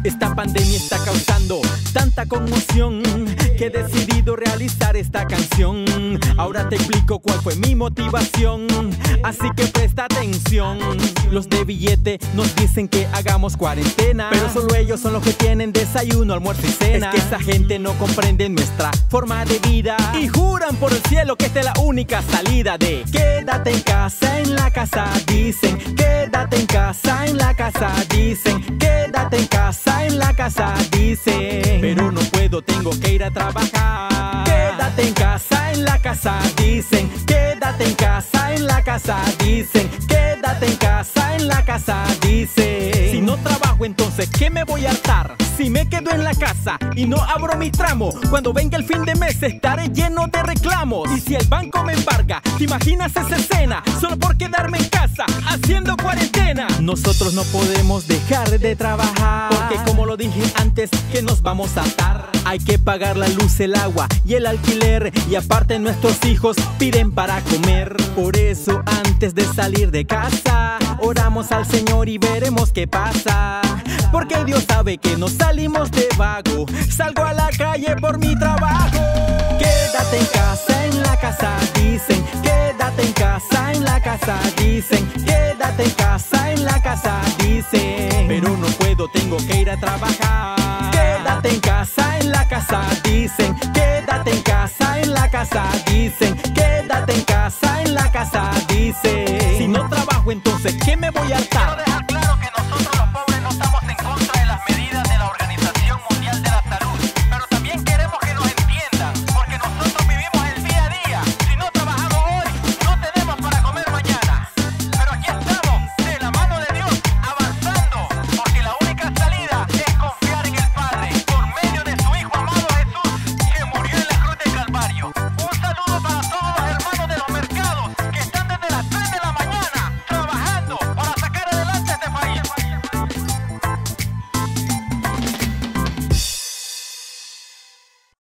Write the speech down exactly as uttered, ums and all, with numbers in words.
Esta pandemia está causando tanta conmoción que he decidido realizar esta canción. Ahora te explico cuál fue mi motivación, así que presta atención. Los de billete nos dicen que hagamos cuarentena, pero solo ellos son los que tienen desayuno, almuerzo y cena. Es que esa gente no comprende nuestra forma de vida y juran por el cielo que esta es la única salida de quédate en casa, en la casa dicen. Quédate en casa, en la casa dicen. Quédate en casa, en la casa dicen. Pero no puedo, tengo que ir a trabajar. Quédate en casa, en la casa dicen. Quédate en casa, en la casa dicen. Quédate en casa, en la casa dicen. Si no trabajo, entonces ¿qué me voy a hartar? Si me quedo en la casa y no abro mi tramo, cuando venga el fin de mes estaré lleno de reclamos. Y si el banco me embarga, ¿te imaginas esa escena? Solo por quedarme en casa, haciendo cuarentena. Nosotros no podemos dejar de trabajar, porque como lo dije antes, que nos vamos a atar. Hay que pagar la luz, el agua y el alquiler, y aparte nuestros hijos piden para comer. Por eso antes de salir de casa, oramos al Señor y veremos qué pasa. Porque Dios sabe que no salimos de vago, salgo a la calle por mi trabajo. Quédate en casa, en la casa dicen. Quédate en casa, en la casa dicen. Quédate en casa, en la casa dicen. Pero no puedo, tengo que ir a trabajar. Quédate en casa, en la casa dicen. Quédate en casa, en la casa dicen. Quédate en casa, en la casa dicen. Si no trabajo, entonces ¿qué me voy a hartar?